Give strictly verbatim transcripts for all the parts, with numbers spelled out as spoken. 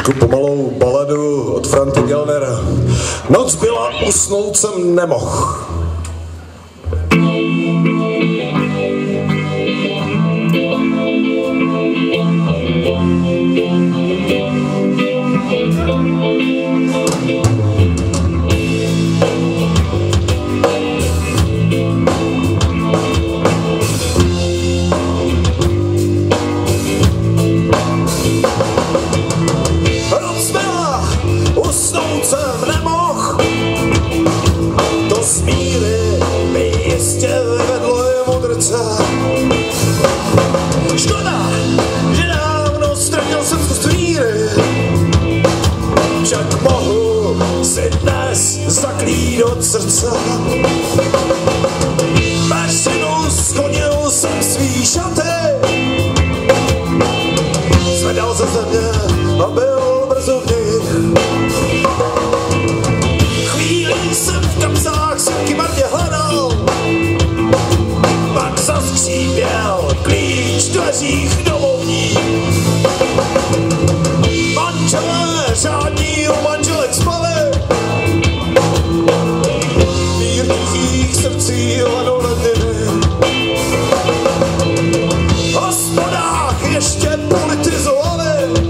trošku pomalou baladu od Františka Gellnera. Noc byla, usnout jsem nemoh. Usnout jsem nemoh, do smíry mi jistě vedlo je mudrce. Škoda, že dávno ztratil jsem z víry, však mohu si dnes zaklínat srdce. Mašinu skonil jsem svý šaty, zvedal ze země a byl brzo v nich. Chvíli jsem v kapsách synky marně hledal, pak zaskřípěl klíč v dveřích domovní. Manželé řádní u manželek spali, v mírných srdcí hladou ledniny. V hospodách ještě politizovali,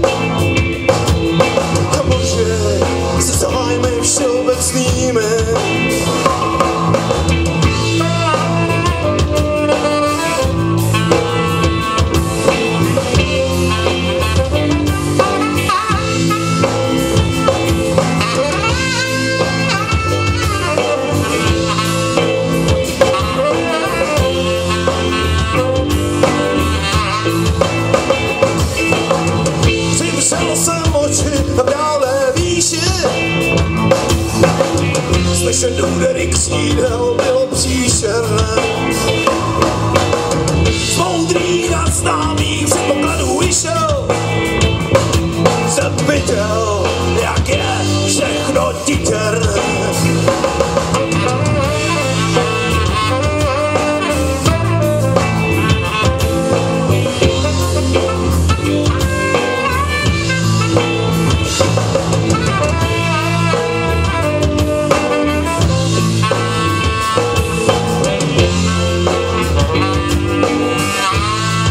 a bože, se zájmy všeobecnými. Přivřel jsem oči v dálné výši, slyšet údery křídel bylo příšerné. Z moudrých a známých předpokladů vyšel, jsem viděl, jak je všechno titěrné.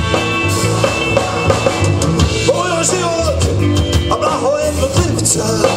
Život a blaho jednotlivce